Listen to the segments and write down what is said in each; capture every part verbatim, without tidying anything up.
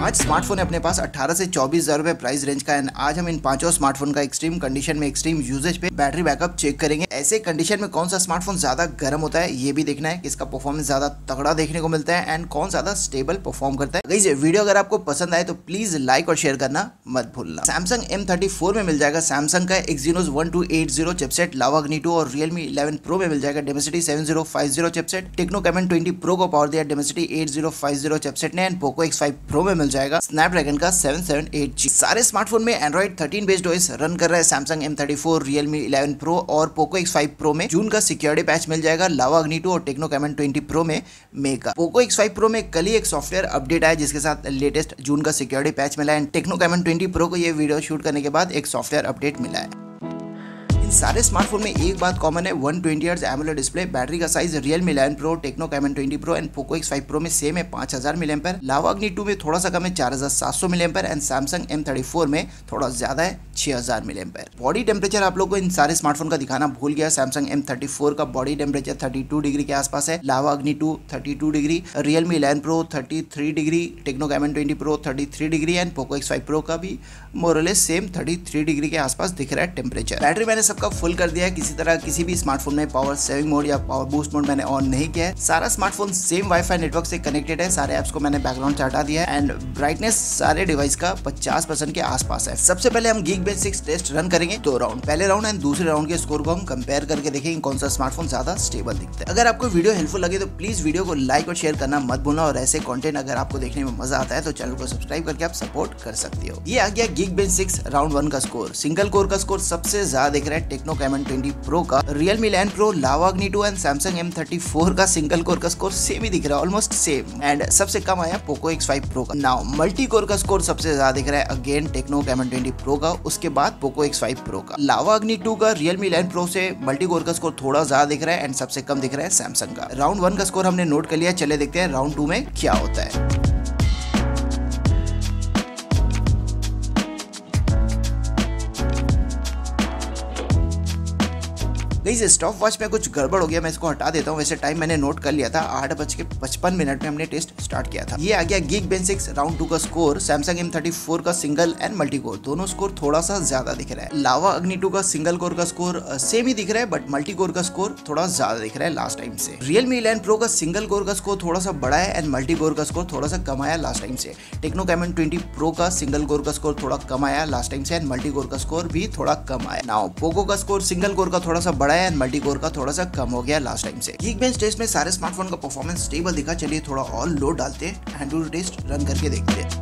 पांच स्मार्टफोन है अपने पास अठारह से चौबीस हजार रुपए प्राइस रेंज का। एंड आज हम इन पांचों स्मार्टफोन का एक्सट्रीम कंडीशन में एक्सट्रीम यूजेज पे बैटरी बैकअप चेक करेंगे। ऐसे कंडीशन में कौन सा स्मार्टफोन ज्यादा गर्म होता है ये भी देखना है, किसका परफॉर्मेंस ज्यादा तगड़ा देखने को मिलता है एंड कौन ज्यादा स्टेबल परफॉर्म करता है। गाइस वीडियो अगर आपको पसंद आए तो प्लीज लाइक और शेयर करना मत भूलना। सैमसंग एम थर्टी फोर में मिल जाएगा सैमसंग का Exynos one two eight zero chipset Lava Agni two, और रियलमी इलेवन प्रो में मिल जाएगा Dimensity seven zero five zero chipset. Tecno Camon twenty pro को पावर दिया Dimensity eight zero five zero chipset ने। And Poco X five pro में मिल जाएगा स्नैपड्रैगन का सेवन सेवन एट जी। सारे स्मार्टफोन में Android thirteen based OS run कर रहा है Samsung M thirty four, Realme eleven pro और पोको एक्स फाइव प्रो में जून का सिक्योरिटी पैच मिल जाएगा लावा अग्नि टू, और टेक्नो कैमन ट्वेंटी प्रो में मई का। पोको एक्स फाइव प्रो में कल ही एक सॉफ्टवेयर अपडेट आया जिसके साथ लेटेस्ट जून का सिक्योरिटी पैच मिला है। And Tecno Camon twenty pro को ये वीडियो शूट करने के बाद एक सॉफ्टवेयर अपडेट मिला है। सारे स्मार्टफोन में एक बात कॉमन है, one twenty hertz AMOLED display. Battery का size Realme eleven pro, Tecno Camon twenty pro and Poco X five pro में सेम है पांच हजार मिली एम्पेयर। लावा अग्नि टू में थोड़ा सा कम है चार हजार सात सौ milli ampere and Samsung M thirty four में थोड़ा ज्यादा है छह हजार मिली एम्पेयर। बॉडी टेम्परेचर आप लोग को इन सारे स्मार्टफोन का दिखाना भूल गया। सैमसंग एम थर्टी फोर का body temperature thirty two degree के आसपास है, Lava Agni two thirty two degree, Realme eleven pro thirty three degree, Tecno Camon twenty pro thirty three degree and Poco X five pro का भी more or less same thirty three degree के आसपास दिख रहा है टेम्परेचर। बैटरी मैंने सबका फुल कर दिया है, किसी तरह किसी भी स्मार्टफोन में पावर सेविंग मोड या पावर बूस्ट मोड मैंने ऑन नहीं किया है। सारा स्मार्टफोन सेम वाईफाई नेटवर्क से कनेक्टेड है, सारे ऐप्स को मैंने बैकग्राउंड से हटा दिया है एंड ब्राइटनेस सारे डिवाइस का पचास परसेंट के आसपास है। सबसे पहले हम गीकबेंच सिक्स टेस्ट रन करेंगे, दो राउंड, पहले राउंड एंड दूसरे राउंड के स्कोर को हम कंपेयर करके देखेंगे कौन सा स्मार्टफोन ज्यादा स्टेबल दिखता है। अगर आपको वीडियो हेल्पफुल लगे तो प्लीज वीडियो को लाइक और शेयर करना मत भूलना, और ऐसे कंटेंट अगर आपको देखने में मजा आता है तो चैनल को सब्सक्राइब करके आप सपोर्ट कर सकते हो। ये आ गया गीकबेंच सिक्स राउंड वन का स्कोर। सिंगल कोर का स्कोर सबसे ज्यादा दिख रहा है टेक्नो कैमन ट्वेंटी प्रो का, Realme eleven pro, Lava Agni two and Samsung M thirty four का सिंगल कोर का स्कोर सेम ही दिख रहा है, ऑलमोस्ट सेम। एंड सबसे कम आया पोको एक्स फाइव प्रो का। नाउ मल्टी कोर का स्कोर सबसे ज्यादा दिख रहा है again Tecno Camon twenty pro का, उसके बाद पोको एक्स फाइव प्रो का। लावा अग्नि टू का रियलमी इलेवन प्रो से मल्टी कोर का स्कोर थोड़ा ज्यादा दिख रहा है एंड सबसे कम दिख रहा है सैमसंग का। राउंड वन का स्कोर हमने नोट कर लिया, चले देखते हैं राउंड टू में क्या होता है। गाइस स्टॉप वॉच में कुछ गड़बड़ हो गया, मैं इसको हटा देता हूँ। वैसे टाइम मैंने नोट कर लिया था, आठ बज के पचपन मिनट में हमने टेस्ट स्टार्ट किया था। ये आ गया गीकबेंच सिक्स राउंड टू का score. Samsung M thirty four का सिंगल एंड मल्टी कोर दोनों स्कोर थोड़ा सा ज्यादा दिख रहा है। लावा अग्नि टू का सिंगल कोर का स्कोर सेम ही दिख रहा है बट मल्टी कोर का स्कोर थोड़ा ज्यादा दिख रहा है लास्ट टाइम से। रियलमी इलेवन प्रो का सिंगल कोर का स्कोर थोड़ा सा बड़ा है एंड मल्टी कोर का स्कोर थोड़ा सा कम आया लास्ट टाइम से। टेक्नो कैमन ट्वेंटी प्रो का सिंगल कोर का स्कोर थोड़ा कम आया लास्ट टाइम से एंड मल्टी कोर का स्कोर भी थोड़ा कम आया। नाउ पोको का स्कोर सिंगल कोर का थोड़ा सा बड़ा है एंड मल्टी कोर का थोड़ा सा कम हो गया लास्ट टाइम से। गीकबेंच टेस्ट में सारे स्मार्टफोन का परफॉर्मेंस स्टेबल दिखा। चलिए थोड़ा और लोड डालते हैं, एंड्रॉइड टेस्ट रन करके देखते हैं।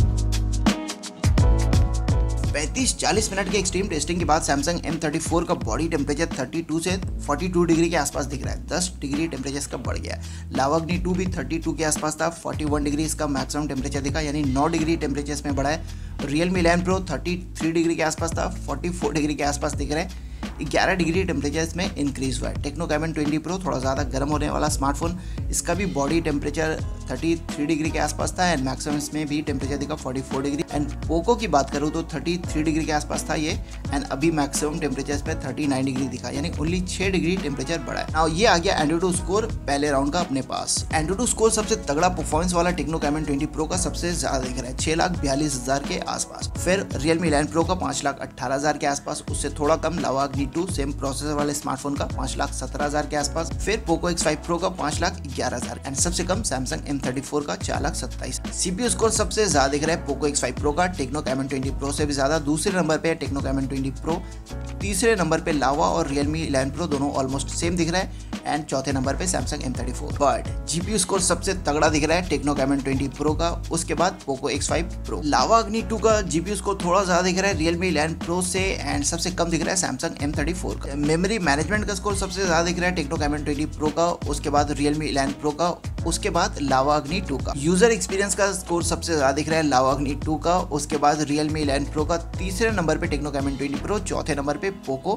पैंतीस चालीस मिनट के एक्सट्रीम टेस्टिंग के बाद सैमसंग एम थर्टी फोर का बॉडी टेम्परेचर थर्टी टू से फोर्टी टू डिग्री के आसपास दिख रहा है, दस डिग्री टेम्परेचर इसका बढ़ गया। लावा अग्नि टू भी थर्टी टू के आसपास था, फोर्टी वन डिग्री इसका मैक्सिमम टेम्परेचर दिखा, यानी नौ डिग्री टेम्परेचर इसमें बढ़ा है। Realme eleven pro thirty three degree के आसपास था, फोर्टी फोर डिग्री के आसपास दिख रहा है, ग्यारह डिग्री टेम्परेचर इसमें इंक्रीज हुआ है। टेक्नो कैमन ट्वेंटी प्रो थोड़ा ज़्यादा गर्म होने वाला स्मार्टफोन, इसका भी body temperature thirty three degree के आसपास था एंड मैक्सिमम इसमें भी टेम्परेचर दिखा forty four degree. And Poco की बात करूँ तो थर्टी थ्री डिग्री के आसपास था ये एंड अभी मैक्सिमम टेम्परेचर इसमें थर्टी नाइन डिग्री दिखा, यानी ओनली छह डिग्री टेम्परेचर बढ़ा है। नाउ ये आ गया एंड्रॉइड स्कोर पहले राउंड का अपने पास। एंड्रॉइड स्कोर सबसे तगड़ा परफॉर्मेंस वाला टेक्नो कैमन ट्वेंटी प्रो का सबसे ज्यादा दिख रहा है, छह लाख बयालीस हजार के आसपास। फिर रियलमी इलेवन प्रो का पांच लाख अट्ठारह हजार के आसपास, उससे थोड़ा कम Lava Agni two same processor वाले स्मार्टफोन का पांच लाख सत्रह हजार के आसपास। फिर पोको एक्स फाइव प्रो का पांच लाख ग्यारह हजार एंड सबसे कम सैमसंग एम थर्टी फोर का चार लाख सत्ताईस। सीपीयू स्कोर सबसे ज्यादा दिख रहा है पोको एक्स फाइव प्रो का, टेक्नो कैमन ट्वेंटी प्रो से भी ज्यादा। दूसरे नंबर पे है टेक्नो कैमन ट्वेंटी प्रो, तीसरे नंबर पे लावा और रियलमी इलेवन प्रो दोनों ऑलमोस्ट सेम दिख रहा है एंड चौथे नंबर पे Samsung M thirty four. But GPU score सबसे तगड़ा दिख रहा है टेक्नो कैमन ट्वेंटी प्रो का, उसके बाद Poco X five pro. Lava Agni two का जीपीयू स्कोर थोड़ा ज्यादा दिख रहा है रियलमी इलेवन प्रो से एंड सबसे कम दिख रहा है सैमसंग एम थर्टी फोर का। मेमोरी मैनेजमेंट का स्कोर सबसे ज्यादा दिख रहा है टेक्नो कैमन ट्वेंटी प्रो का, उसके बाद रियलमी इलेवन प्रो का, उसके बाद लावा अग्नि टू का। यूजर एक्सपीरियंस का स्कोर सबसे ज्यादा दिख रहा है लावा अग्नि टू का, उसके बाद रियलमी इलेवन प्रो का, तीसरे नंबर पे टेक्नो कैमन ट्वेंटी प्रो, चौथे नंबर पे पोको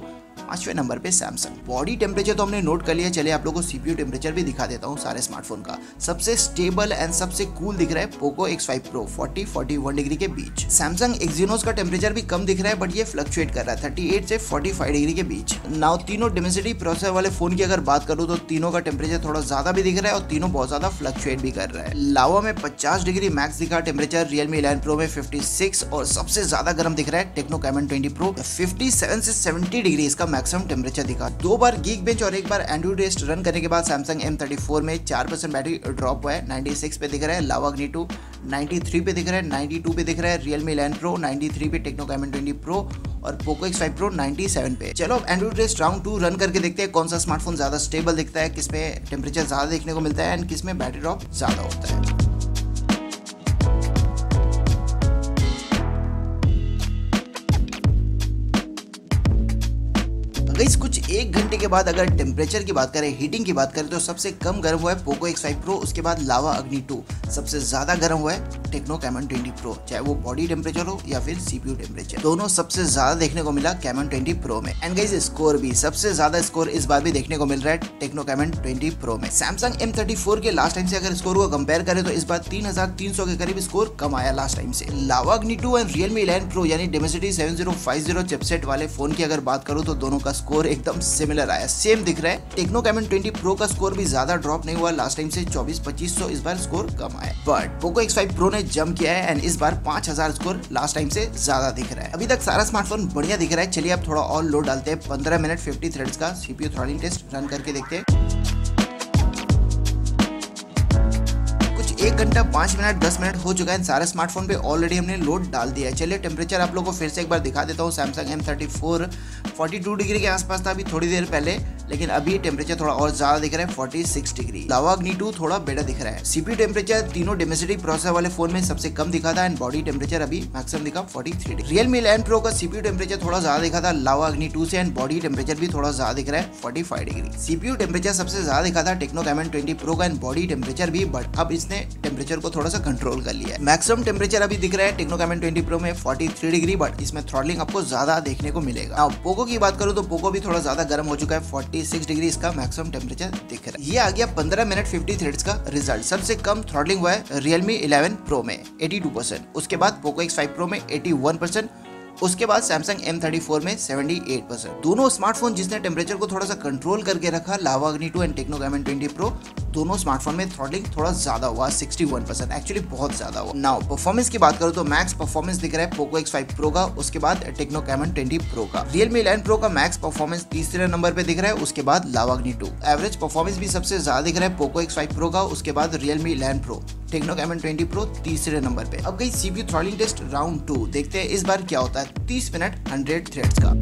पांचवें नंबर पे सैमसंग। बॉडी टेम्परेचर तो हमने नोट कर लिया, चलिए आप लोगों को सीपीयू टेम्परेचर भी दिखा देता हूँ सारे स्मार्टफोन का। सबसे स्टेबल एंड सबसे कूल दिख रहा है Poco X five pro forty forty one degree के बीच। सैमसंग एक्सिनोस का टेम्परेचर भी कम दिख रहा है बट ये फ्लक्चुएट कर रहा है थर्टी एट से फोर्टी फाइव डिग्री के बीच। नाउ तीनों डिमेंसिटी प्रोसेसर वाले फोन की अगर बात करूँ तो तीनों का टेम्परेचर थोड़ा ज्यादा भी दिख रहा है और तीनों बहुत ज्यादा फ्लक्चुएट भी कर रहा है। लावा में पचास डिग्री मैक्स दिखा टेम्परेचर, रियलमी इलेवन प्रो में फिफ्टी सिक्स और सबसे ज्यादा गर्म दिख रहा है Tecno Camon twenty pro fifty seven से सेवेंटी डिग्री इसका मैक्सिमम टेम्परेचर दिखा। दो बार गीक बेंच और एक बार एंड्रॉइड टेस्ट रन करने के बाद सैमसंग एम थर्टी फोर में चार परसेंट बैटरी ड्रॉप हुआ है, नाइंटी सिक्स पे दिख रहा है। Lava Agni to ninety three पे दिख रहा है, नाइंटी टू पे दिख रहा है। Realme eleven pro ninety three पे, टेक्नो कैमन ट्वेंटी प्रो और Poco X five pro ninety seven पे। चलो अब Android test round two run करके देखते हैं कौन सा स्मार्टफोन ज्यादा स्टेबल दिखता है, किसमें टेम्परेचर ज्यादा देखने को मिलता है एंड किसमें बैटरी ड्रॉप ज्यादा होता है। गाइस कुछ एक घंटे के बाद अगर टेम्परेचर की बात करें, हीटिंग की बात करें तो सबसे कम गर्म हुआ है पोको एक्स फाइव प्रो, उसके बाद लावा अग्नि टू। सबसे ज्यादा गर्म हुआ है टेक्नो कैमन ट्वेंटी प्रो, चाहे वो बॉडी टेम्परेचर हो या फिर सीपीयू टेम्परेचर, दोनों सबसे ज्यादा देखने को मिला कैमन ट्वेंटी प्रो में। एंड गाइस स्कोर भी सबसे ज्यादा स्कोर इस बार भी देखने को मिल रहा है टेक्नो कैमन ट्वेंटी प्रो में। सैमसंग एम थर्टी फोर के लास्ट टाइम से अगर स्कोर को कंपेयर करें तो इस बार तीन हजार तीन सौ के करीब स्कोर कम आया लास्ट टाइम से। Lava Agni two and Realme eleven pro यानी Dimensity seven zero five zero chipset वाले फोन की अगर बात करूं तो दोनों का स्कोर एकदम सिमिलर आया, सेम दिख रहा है। टेक्नो कैमन ट्वेंटी प्रो का स्कोर भी ज्यादा ड्रॉप नहीं हुआ लास्ट टाइम से, चौबीस पच्चीस सौ इस बार स्कोर कम आया। But Poco X five pro ने जंप किया है एंड इस बार पांच हजार स्कोर लास्ट टाइम से ज्यादा दिख रहा है। अभी तक सारा स्मार्टफोन बढ़िया दिख रहा है, चलिए अब थोड़ा और लोड डालते हैं। पंद्रह मिनट फिफ्टी थ्रेड्स का सीपीयू थ्रॉटलिंग टेस्ट रन करके देखते हैं। एक घंटा पाँच मिनट दस मिनट हो चुका है, सारे स्मार्टफोन पे ऑलरेडी हमने लोड डाल दिया है। चलिए टेम्परेचर आप लोगों को फिर से एक बार दिखा देता हूँ। Samsung M thirty four forty two degree के आसपास था अभी थोड़ी देर पहले, लेकिन अभी टेम्परेचर थोड़ा और ज्यादा दिख रहा है forty six degree. Lava Agni to थोड़ा बेटर दिख रहा है। सीपीयू टेम्परेचर तीनों डिमेंसिटी प्रोसेसर वाले फोन में सबसे कम दिखा था एंड बॉडी टेम्परेचर अभी मैक्सिमम दिखा forty three degree. Realme eleven pro का सीपीयू टेम्परेचर थोड़ा ज्यादा दिखा था लावा अग्नि टू से एंड बॉडी टेम्परेचर भी थोड़ा ज्यादा दिख रहा है forty five degree. CPU temperature सबसे ज्यादा दिखा था टेक्नो कैमन ट्वेंटी प्रो का एंड बॉडी टेम्परेचर भी, बट अब इसने टेम्परेचर को थोड़ा सा कंट्रोल कर लिया है। मैक्सिमम टेम्परेचर अभी दिख रहा है टेक्नो कैमन ट्वेंटी प्रो में फोर्टी थ्री डिग्री, बट इसमें थ्रॉटलिंग आपको ज्यादा देखने को मिलेगा। अब पोको की बात करूं तो पोको भी थोड़ा ज्यादा गर्म हो चुका है, फोर्टी सिक्स डिग्री इसका मैक्सिमम टेम्परेचर दिख रहा है। ये आ गया पंद्रह मिनट फिफ्टी थ्रेड्स का रिजल्ट। सबसे कम थ्रॉटलिंग हुआ है रियलमी इलेवन प्रो में एटी टू परसेंट, उसके बाद पोको एक्स फाइव प्रो में एटी वन परसेंट, उसके बाद सैमसंग एम थर्टी फोर में सेवेंटी एट परसेंट। दोनों स्मार्टफोन जिसने टेम्परेचर को थोड़ा सा कंट्रोल करके रखा, Lava Agni two and Tecno Camon twenty pro, दोनों स्मार्टफोन में थ्रॉटलिंग थोड़ा ज्यादा हुआ, सिक्सटी वन परसेंट, एक्चुअली बहुत ज्यादा हुआ। नाउ परफॉर्मेंस की बात करूं तो मैक्स परफॉर्मेंस दिख रहा है पोको एक्स फाइव प्रो का, उसके बाद टेक्नो कैमन ट्वेंटी प्रो का। रियलमी इलेवन प्रो का मैक्स परफॉर्मेंस तीसरे नंबर पे दिख रहा है, उसके बाद लावा अग्नि टू। एवरेज परफॉर्मेंस भी सबसे ज्यादा दिख रहा है पोको एक्स फाइव प्रो का, उसके बाद Realme eleven pro, Tecno Camon twenty pro तीसरे नंबर पे। अब गई CPU throttling test round two, देखते हैं इस बार क्या होता है तीस मिनट हंड्रेड थ्रेड्स का।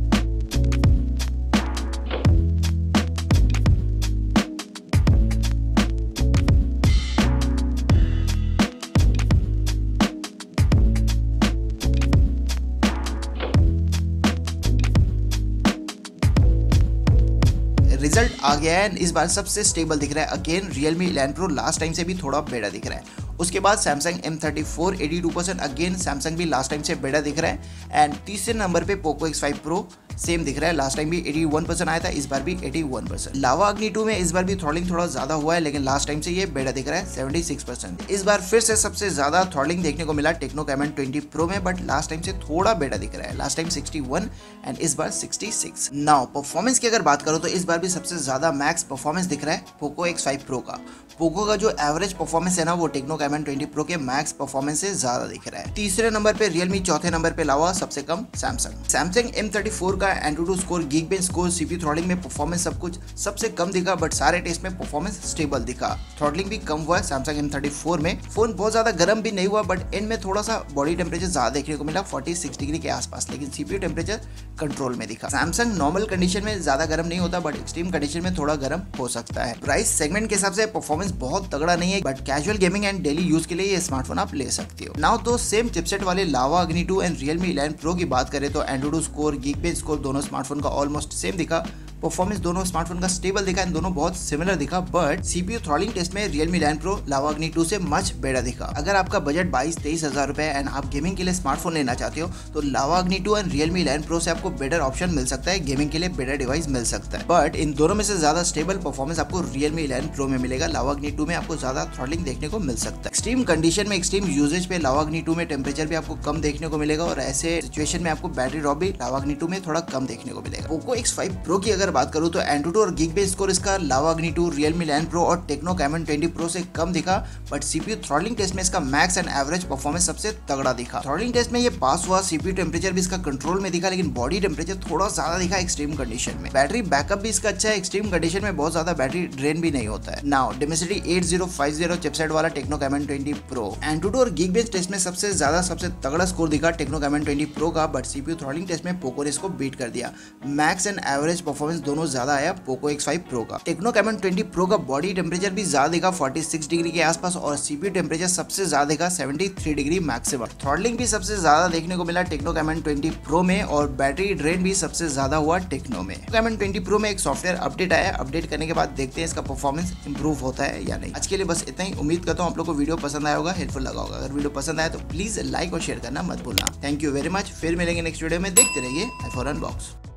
रिजल्ट आ गया है, इस बार सबसे स्टेबल दिख रहा है again Realme eleven pro, last time से भी थोड़ा बेटर दिख रहा है। उसके बाद Samsung M thirty four eighty two percent, again Samsung भी लास्ट टाइम से बेटर दिख रहा है। एंड तीसरे नंबर पे Poco X five pro same दिख रहा है, लास्ट टाइम भी एटी वन परसेंट आया था, इस बार भी eighty one percent. Lava Agni to में इस बार भी थ्रॉटलिंग थोड़ा ज्यादा हुआ है, लेकिन लास्ट टाइम से ये बेटर दिख रहा है सेवेंटी सिक्स परसेंट। इस बार फिर से सबसे ज्यादा थ्रॉटलिंग देखने को मिला टेक्नो कैमन ट्वेंटी प्रो में, बट लास्ट टाइम से थोड़ा बेटर दिख रहा है, last time sixty one and इस बार सिक्सटी सिक्स। नाउ परफॉर्मेंस की अगर बात करो तो इस बार भी सबसे ज्यादा मैक्स परफॉर्मेंस दिख रहा है पोको एक्स फाइव प्रो का। पोको का जो एवरेज परफॉर्मेंस है ना, वो टेक्नो कैमन ट्वेंटी प्रो के मैक्स परफॉर्मेंस से ज्यादा दिख रहा है। तीसरे नंबर पे रियलमी, चौथे नंबर पे लावा, सबसे कम Samsung. Samsung M thirty four का AnTuTu score, Geekbench score, CPU throttling में परफॉर्मेंस सब कुछ सबसे कम दिखा, बट सारे टेस्ट में परफॉर्मेंस स्टेबल दिखा। थ्रॉटलिंग भी कम हुआ है सैमसंग एम थर्टी फोर में। फोन बहुत ज्यादा गर्म भी नहीं हुआ, बट एंड में थोड़ा सा बॉडी टेम्परेचर ज्यादा देखने को मिला फोर्टी सिक्स डिग्री के आसपास, लेकिन सीपीयू टेम्परेचर कंट्रोल में दिखा। सैमसंग नॉर्मल कंडीशन में ज्यादा गर्म नहीं होता, बट एक्सट्रीम कंडीशन में थोड़ा गर्म हो सकता है। प्राइस सेगमेंट के हिसाब से परफॉर्मेंस बहुत तगड़ा नहीं है, but casual gaming and daily use के लिए ये स्मार्टफोन आप ले सकते हो। नाउ तो सेम चिपसेट वाले Lava Agni two and Realme eleven pro की बात करें तो AnTuTu score, Geekbench score दोनों स्मार्टफोन का ऑलमोस्ट सेम दिखा, परफॉर्मेंस दोनों स्मार्टफोन का स्टेबल दिखा, इन दोनों बहुत सिमिलर दिखा, बट सीपीयू थ्रॉटलिंग टेस्ट में Realme nine Pro Lava Agni two से मच बेटर दिखा। अगर आपका बजट बाईस तेईस हजार रुपए एंड आप गेमिंग के लिए स्मार्टफोन लेना चाहते हो तो Lava Agni two and Realme nine Pro से आपको बेटर ऑप्शन मिल सकता है, गेमिंग के लिए बेटर डिवाइस मिल सकता है। बट इन दोनों में से ज्यादा स्टेबल परफॉर्मेंस आपको Realme नाइन Pro में मिलेगा। Lava Agni टू में आपको ज्यादा थ्रॉटलिंग देखने को मिल सकता है। एक्सट्रीम कंडीशन में, एक्सट्रीम यूजेज पे Lava Agni टू में टेम्परेचर भी आपको कम देखने को मिलेगा और ऐसे सिचुएशन में आपको बैटरी ड्रॉप भी Lava Agni टू में थोड़ा कम देखने को मिलेगा। Poco एक्स फाइव Pro की अगर बात करूं तो Antutu और Geekbench स्कोर इसका Lava Agni two, Realme nine Pro और Tecno Camon ट्वेंटी Pro से कम दिखा, बट सीपीयू थ्रॉटलिंग टेस्ट में इसका मैक्स एंड एवरेज परफॉर्मेंस सबसे तगड़ा दिखा। थ्रॉटलिंग टेस्ट में ये पास हुआ, सीपीयू टेम्परेचर भी इसका कंट्रोल में दिखा, लेकिन बॉडी टेम्परेचर थोड़ा ज्यादा दिखा एक्सट्रीम कंडीशन में। बैटरी बैकअप भी इसका अच्छा है, एक्सट्रीम कंडीशन में बहुत ज्यादा बैटरी ड्रेन भी नहीं होता है। Now Dimensity eight zero five zero chipset वाला Tecno Camon twenty Pro, Antutu और Geekbench टेस्ट में सबसे ज्यादा सबसे तगड़ा स्कोर दिखा Tecno Camon ट्वेंटी Pro का, बट सीपीयू थ्रॉटलिंग टेस्ट में पोको ने इसको बीट कर दिया। मैक्स एंड एवरेज परफॉर्मेंस दोनों ज्यादा आया Poco एक्स फाइव Pro का। Tecno Camon ट्वेंटी Pro का बॉडी टेम्परेचर भी ज्यादा दिखा छियालीस डिग्री के आसपास और सीपीयू टेम्परेचर सबसे ज्यादा दिखा तिहत्तर डिग्री मैक्सिमम। थ्रॉटलिंग भी सबसे ज्यादा देखने को मिला Tecno Camon ट्वेंटी Pro में और बैटरी ड्रेन भी सबसे ज्यादा हुआ Tecno में। Camon ट्वेंटी Pro में एक सॉफ्टवेयर अपडेट आया, अपडेट करने के बाद देखते हैं इसका परफॉर्मेंस इंप्रूव होता है या नहीं। आज के लिए बस इतना ही। उम्मीद करता हूँ आप लोग को वीडियो पसंद आया होगा, हेल्पफुल लगा होगा। अगर वीडियो पसंद आया तो प्लीज लाइक और शेयर करना मत भूलना। Thank you very much. फिर मिलेंगे नेक्स्ट वीडियो में। देखते रहिए आई फोर अनबॉक्स।